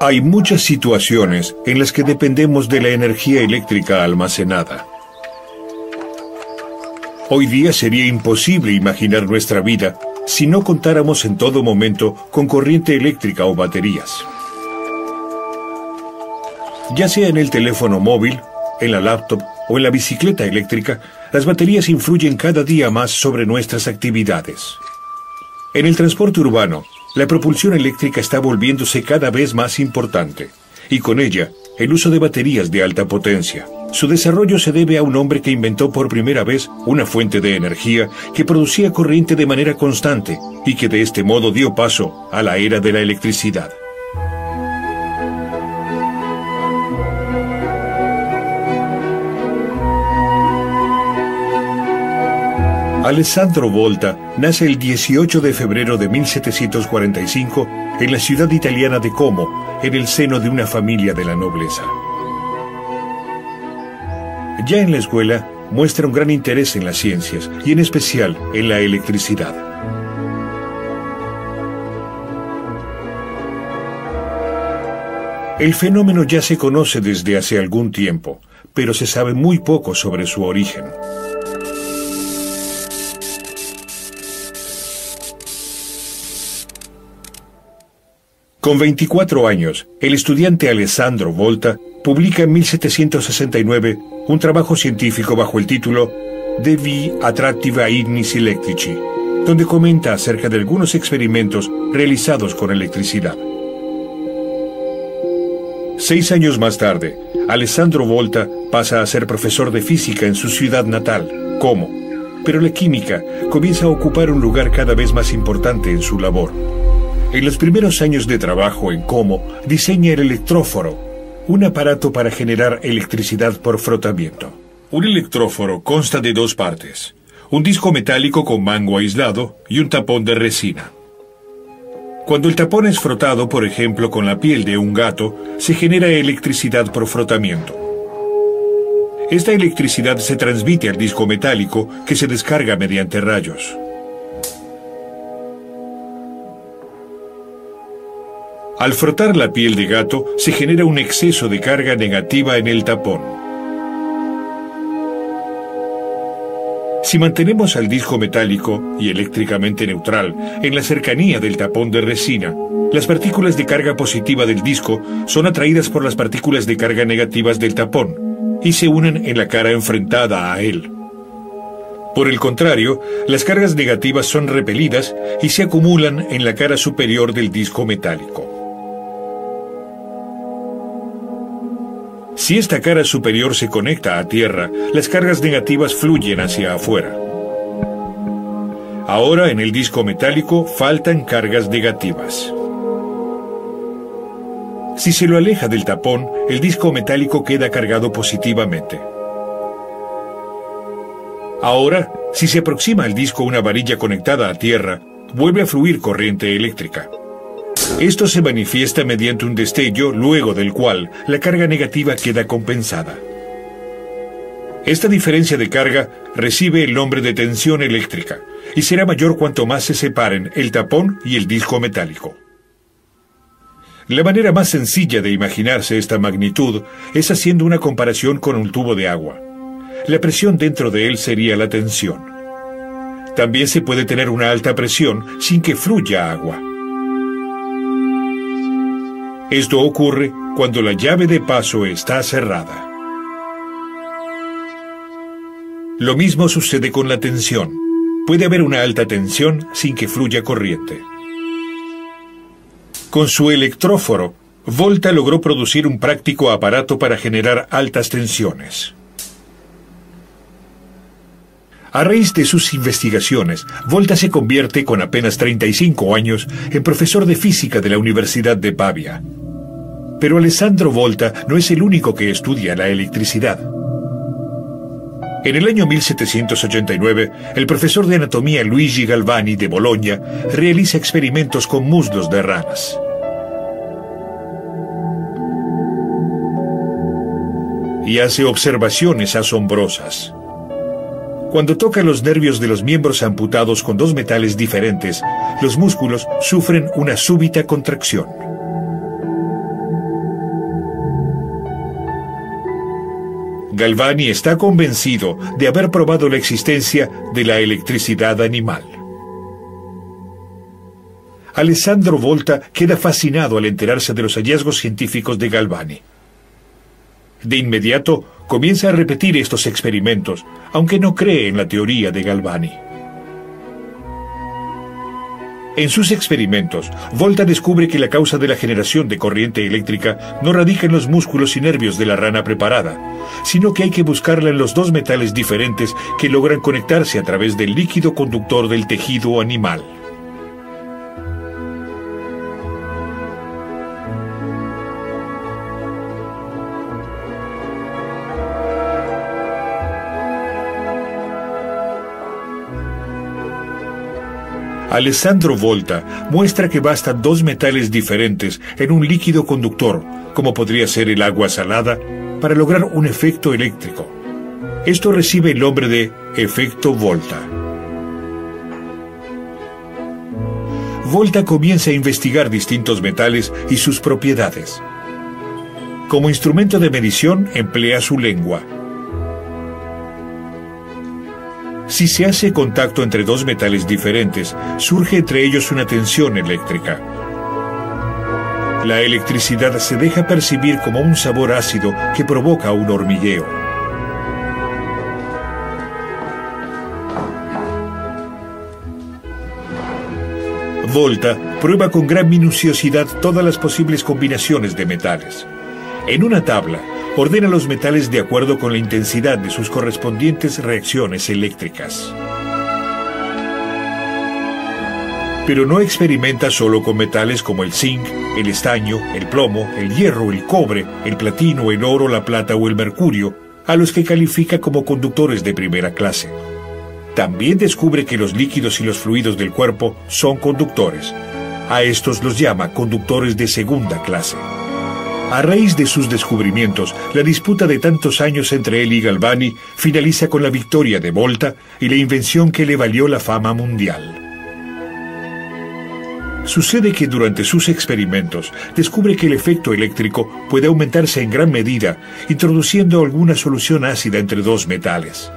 Hay muchas situaciones en las que dependemos de la energía eléctrica almacenada. Hoy día sería imposible imaginar nuestra vida si no contáramos en todo momento con corriente eléctrica o baterías. Ya sea en el teléfono móvil, en la laptop o en la bicicleta eléctrica, las baterías influyen cada día más sobre nuestras actividades. En el transporte urbano, la propulsión eléctrica está volviéndose cada vez más importante, y con ella, el uso de baterías de alta potencia. Su desarrollo se debe a un hombre que inventó por primera vez una fuente de energía que producía corriente de manera constante y que de este modo dio paso a la era de la electricidad. Alessandro Volta nace el 18 de febrero de 1745 en la ciudad italiana de Como, en el seno de una familia de la nobleza. Ya en la escuela muestra un gran interés en las ciencias y en especial en la electricidad. El fenómeno ya se conoce desde hace algún tiempo, pero se sabe muy poco sobre su origen. Con 24 años, el estudiante Alessandro Volta publica en 1769 un trabajo científico bajo el título De vi attrattiva ignis electrici, donde comenta acerca de algunos experimentos realizados con electricidad. 6 años más tarde, Alessandro Volta pasa a ser profesor de física en su ciudad natal, Como, pero la química comienza a ocupar un lugar cada vez más importante en su labor. En los primeros años de trabajo en Como, diseña el electróforo, un aparato para generar electricidad por frotamiento. Un electróforo consta de 2 partes, un disco metálico con mango aislado y un tapón de resina. Cuando el tapón es frotado, por ejemplo, con la piel de un gato, se genera electricidad por frotamiento. Esta electricidad se transmite al disco metálico, que se descarga mediante rayos. Al frotar la piel de gato, se genera un exceso de carga negativa en el tapón. Si mantenemos al disco metálico y eléctricamente neutral en la cercanía del tapón de resina, las partículas de carga positiva del disco son atraídas por las partículas de carga negativas del tapón y se unen en la cara enfrentada a él. Por el contrario, las cargas negativas son repelidas y se acumulan en la cara superior del disco metálico. Si esta cara superior se conecta a tierra, las cargas negativas fluyen hacia afuera. Ahora en el disco metálico faltan cargas negativas. Si se lo aleja del tapón, el disco metálico queda cargado positivamente. Ahora, si se aproxima al disco una varilla conectada a tierra, vuelve a fluir corriente eléctrica. Esto se manifiesta mediante un destello, luego del cual la carga negativa queda compensada. Esta diferencia de carga recibe el nombre de tensión eléctrica y será mayor cuanto más se separen el tapón y el disco metálico. La manera más sencilla de imaginarse esta magnitud es haciendo una comparación con un tubo de agua. La presión dentro de él sería la tensión. También se puede tener una alta presión sin que fluya agua. Esto ocurre cuando la llave de paso está cerrada. Lo mismo sucede con la tensión. Puede haber una alta tensión sin que fluya corriente. Con su electróforo, Volta logró producir un práctico aparato para generar altas tensiones. A raíz de sus investigaciones, Volta se convierte con apenas 35 años en profesor de física de la Universidad de Pavia. Pero Alessandro Volta no es el único que estudia la electricidad. En el año 1789, el profesor de anatomía Luigi Galvani de Bologna realiza experimentos con muslos de ranas. Y hace observaciones asombrosas. Cuando toca los nervios de los miembros amputados con 2 metales diferentes, los músculos sufren una súbita contracción. Galvani está convencido de haber probado la existencia de la electricidad animal. Alessandro Volta queda fascinado al enterarse de los hallazgos científicos de Galvani. De inmediato comienza a repetir estos experimentos, aunque no cree en la teoría de Galvani. En sus experimentos, Volta descubre que la causa de la generación de corriente eléctrica no radica en los músculos y nervios de la rana preparada, sino que hay que buscarla en los dos metales diferentes que logran conectarse a través del líquido conductor del tejido animal. Alessandro Volta muestra que bastan dos metales diferentes en un líquido conductor, como podría ser el agua salada, para lograr un efecto eléctrico. Esto recibe el nombre de efecto Volta. Volta comienza a investigar distintos metales y sus propiedades. Como instrumento de medición emplea su lengua. Si se hace contacto entre dos metales diferentes, surge entre ellos una tensión eléctrica. La electricidad se deja percibir como un sabor ácido que provoca un hormigueo. Volta prueba con gran minuciosidad todas las posibles combinaciones de metales. En una tabla, ordena los metales de acuerdo con la intensidad de sus correspondientes reacciones eléctricas. Pero no experimenta solo con metales como el zinc, el estaño, el plomo, el hierro, el cobre, el platino, el oro, la plata o el mercurio, a los que califica como conductores de primera clase. También descubre que los líquidos y los fluidos del cuerpo son conductores. A estos los llama conductores de segunda clase. A raíz de sus descubrimientos, la disputa de tantos años entre él y Galvani finaliza con la victoria de Volta y la invención que le valió la fama mundial. Sucede que durante sus experimentos descubre que el efecto eléctrico puede aumentarse en gran medida introduciendo alguna solución ácida entre dos metales.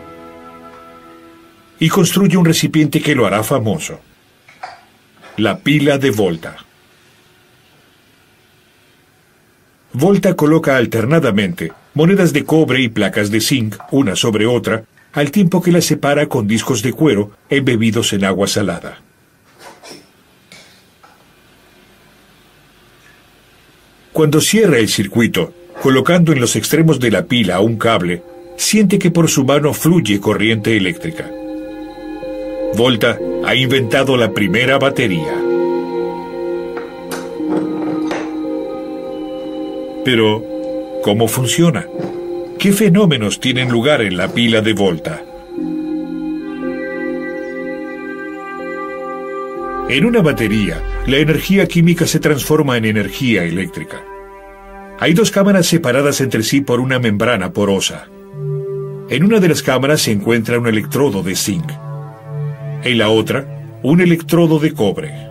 Y construye un recipiente que lo hará famoso: la pila de Volta. Volta coloca alternadamente monedas de cobre y placas de zinc, una sobre otra, al tiempo que las separa con discos de cuero embebidos en agua salada. Cuando cierra el circuito, colocando en los extremos de la pila un cable, siente que por su mano fluye corriente eléctrica. Volta ha inventado la primera batería. Pero, ¿cómo funciona? ¿Qué fenómenos tienen lugar en la pila de Volta? En una batería, la energía química se transforma en energía eléctrica. Hay dos cámaras separadas entre sí por una membrana porosa. En una de las cámaras se encuentra un electrodo de zinc. En la otra, un electrodo de cobre.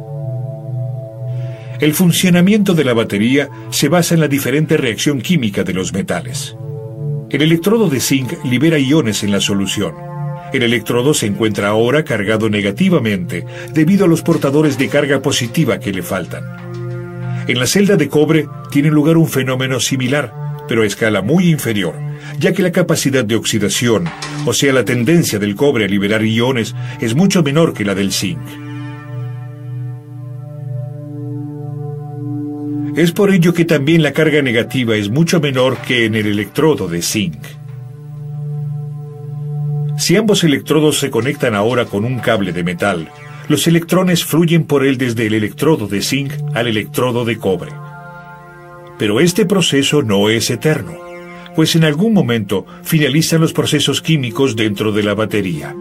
El funcionamiento de la batería se basa en la diferente reacción química de los metales. El electrodo de zinc libera iones en la solución. El electrodo se encuentra ahora cargado negativamente debido a los portadores de carga positiva que le faltan. En la celda de cobre tiene lugar un fenómeno similar, pero a escala muy inferior, ya que la capacidad de oxidación, o sea la tendencia del cobre a liberar iones, es mucho menor que la del zinc. Es por ello que también la carga negativa es mucho menor que en el electrodo de zinc. Si ambos electrodos se conectan ahora con un cable de metal, los electrones fluyen por él desde el electrodo de zinc al electrodo de cobre. Pero este proceso no es eterno, pues en algún momento finalizan los procesos químicos dentro de la batería.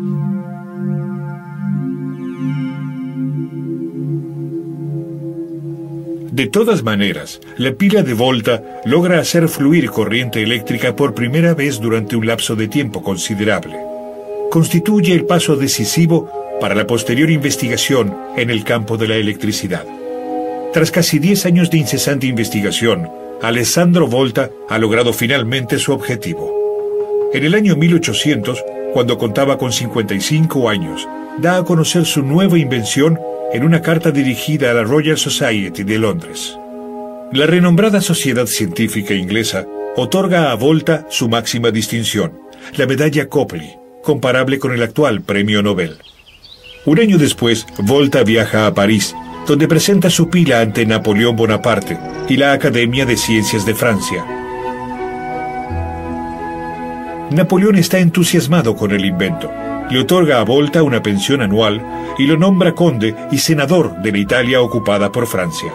De todas maneras, la pila de Volta logra hacer fluir corriente eléctrica por primera vez durante un lapso de tiempo considerable. Constituye el paso decisivo para la posterior investigación en el campo de la electricidad. Tras casi 10 años de incesante investigación, Alessandro Volta ha logrado finalmente su objetivo. En el año 1800, cuando contaba con 55 años, da a conocer su nueva invención en una carta dirigida a la Royal Society de Londres. La renombrada sociedad científica inglesa otorga a Volta su máxima distinción, la medalla Copley, comparable con el actual premio Nobel. Un año después, Volta viaja a París, donde presenta su pila ante Napoleón Bonaparte y la Academia de Ciencias de Francia. Napoleón está entusiasmado con el invento, le otorga a Volta una pensión anual y lo nombra conde y senador de la Italia ocupada por Francia.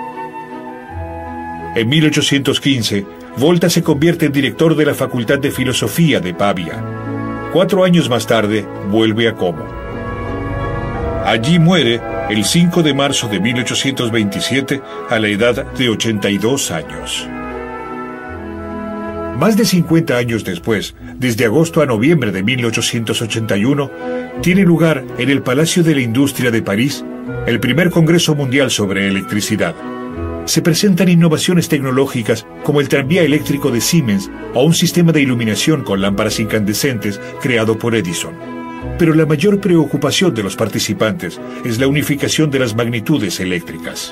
En 1815, Volta se convierte en director de la Facultad de Filosofía de Pavia. 4 años más tarde, vuelve a Como. Allí muere el 5 de marzo de 1827 a la edad de 82 años. Más de 50 años después, desde agosto a noviembre de 1881, tiene lugar en el Palacio de la Industria de París el primer Congreso Mundial sobre Electricidad. Se presentan innovaciones tecnológicas como el tranvía eléctrico de Siemens o un sistema de iluminación con lámparas incandescentes creado por Edison. Pero la mayor preocupación de los participantes es la unificación de las magnitudes eléctricas.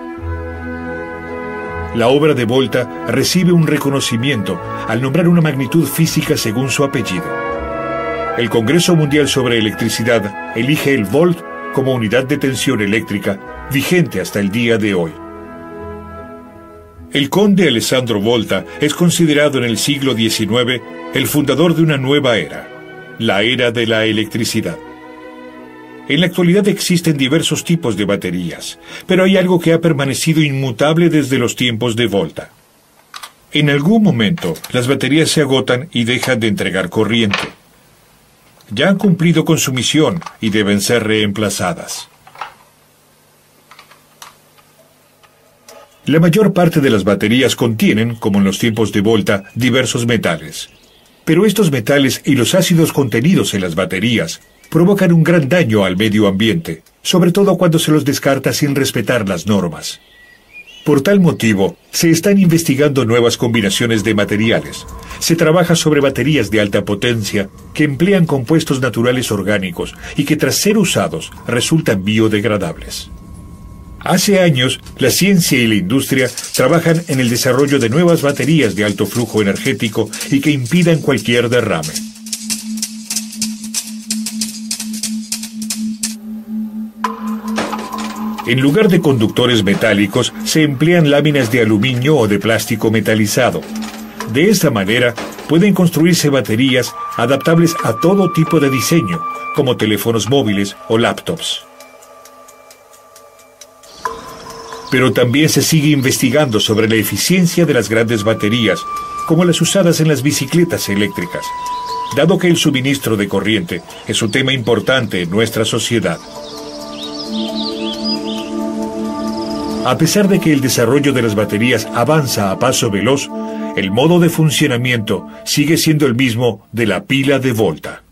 La obra de Volta recibe un reconocimiento al nombrar una magnitud física según su apellido. El Congreso Mundial sobre Electricidad elige el volt como unidad de tensión eléctrica, vigente hasta el día de hoy. El conde Alessandro Volta es considerado en el siglo XIX el fundador de una nueva era, la era de la electricidad. En la actualidad existen diversos tipos de baterías, pero hay algo que ha permanecido inmutable desde los tiempos de Volta. En algún momento, las baterías se agotan y dejan de entregar corriente. Ya han cumplido con su misión y deben ser reemplazadas. La mayor parte de las baterías contienen, como en los tiempos de Volta, diversos metales. Pero estos metales y los ácidos contenidos en las baterías provocan un gran daño al medio ambiente, sobre todo cuando se los descarta sin respetar las normas. Por tal motivo, se están investigando nuevas combinaciones de materiales. Se trabaja sobre baterías de alta potencia que emplean compuestos naturales orgánicos y que tras ser usados resultan biodegradables. Hace años, la ciencia y la industria trabajan en el desarrollo de nuevas baterías de alto flujo energético y que impidan cualquier derrame. En lugar de conductores metálicos, se emplean láminas de aluminio o de plástico metalizado. De esta manera, pueden construirse baterías adaptables a todo tipo de diseño, como teléfonos móviles o laptops. Pero también se sigue investigando sobre la eficiencia de las grandes baterías, como las usadas en las bicicletas eléctricas, dado que el suministro de corriente es un tema importante en nuestra sociedad. A pesar de que el desarrollo de las baterías avanza a paso veloz, el modo de funcionamiento sigue siendo el mismo de la pila de Volta.